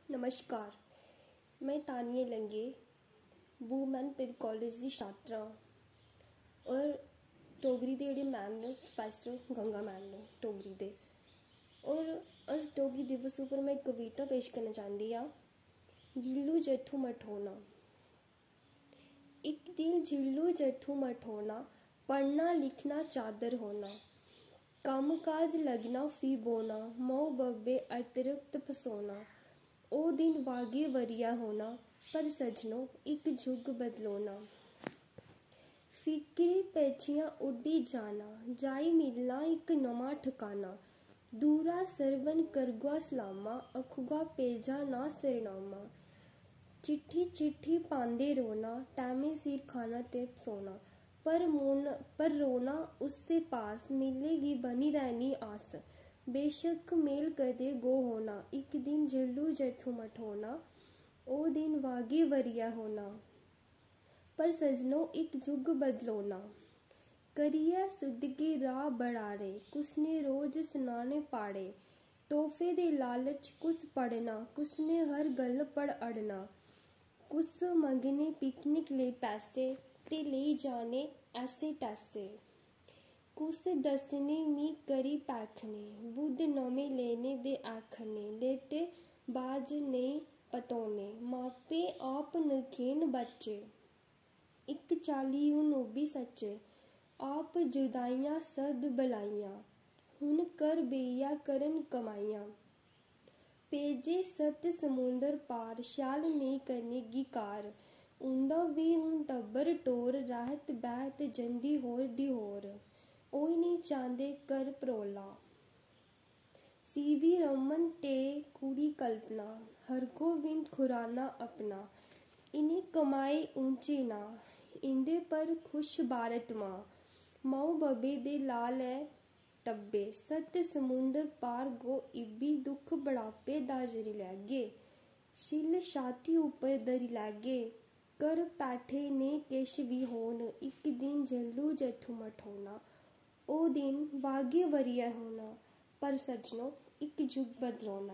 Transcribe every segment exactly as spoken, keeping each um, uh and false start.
नमस्कार, मैं तानिया लंगे वूमैन पिड कॉलेज की छात्रा और डोगरी दे जेह्ड़े मैम ने प्रोफैसर गंगा मैम ने डोगरी दे और अस डोगरी दिवस उप्पर मैं एक कविता पेश करना चाहती हाँ। झिल्लू जैथू मठोना। एक दिन झिल्लू जैथू मठोना, पढ़ना लिखना चादर होना, काम काज लगना फी बोना, मऊ बब्बे अतिरिक्त फसोना। ओ दिन वागे वरिया होना, पर सजनों एक जुग बदलोना। फिक्री पैछियां उड्डी जाना, जाई मिलना एक नवा ठिकाना। दूरा सरवन करगा सलामा, अखुगा पेजा ना सरनामा। चिट्ठी चिट्ठी पांदे रोना, टैमे सिर खाना ते सोना। पर मोना पर रोना उसके पास, मिलेगी बनी रहनी आस। बेशक मेल कदे गो होना, एक दिन झिल्लू जैथू मठोना। ओ दिन वागे वरिया होना, पर सजनों एक जुग बदलोना। करिया सुदगे राह बड़ारे, कुसने रोज सुनाने पाड़े। तोहफे दे लालच कुस पढ़ना, कुसने हर गल पढ़ अड़ना। कुस मंगने पिकनिक ले पैसे, ते ले जाने ऐसे टैसे। कुस दसने मी करी पैखने, बुध नमे लेने दे आखने। लेते बाज नहीं पतोने, मापे आप नखेन बच्चे। एक चाली हूं भी सच्चे, आप जुदाइयां सद बलाइयां। हुन कर बेइया करन कमाइयां, भेजे सत समुंदर पार। शैल नहीं करने गी कार, उंदा भी हुन टब्बर टोर। रहत बैत जंदी होर दी होर, ओई नहीं चांदे कर परोला। सीवी रमन ते कुड़ी कल्पना, हर गोविंद खुराना अपना। इन्हें कमाए ऊंचे ना, इंदे पर खुश भारत माँ। मऊ बबे दे लाल है टब्बे, सत समुंदर पार गो इब्बी। दुख बढ़ापे दा जरी लैगे, शिल छाती उपर दरी लैगे। कर पैठे ने किश भी होन, एक दिन झिल्लू जैथू मठोना। ओ दिन वागे वरिया होना, पर सजनों एक जुग बदलोना।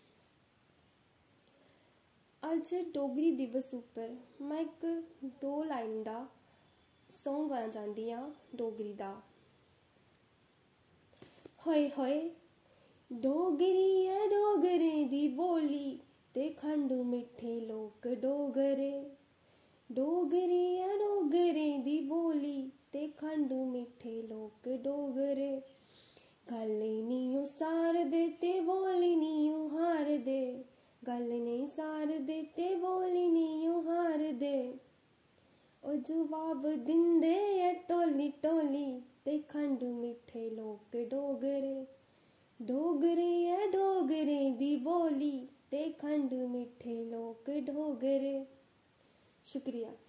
अज डोगरी दिवस उपर मैं एक दो लाइन दा सॉन्ग गाना चाहती हाँ डोगरी दा। होए होए डोगरी है डोगरे दी बोली, ते खंडू मिठे लोक डोगरे। डोगरी है डोगरे दी बोली, ते खंडू मिठे लोक डोगरे। गल नीओ सार दे ते बोली नीओ हार दे, गल नहीं सार दे ते बोली नीओ हार दे। ओ जवाब दिंदे ऐ तोली तोली, ते खंडू मिठे लोक डोगरे। डोगरे ऐ डोगरे दी बोली, ते खंडू मिठे लोक डोगरे। शुक्रिया।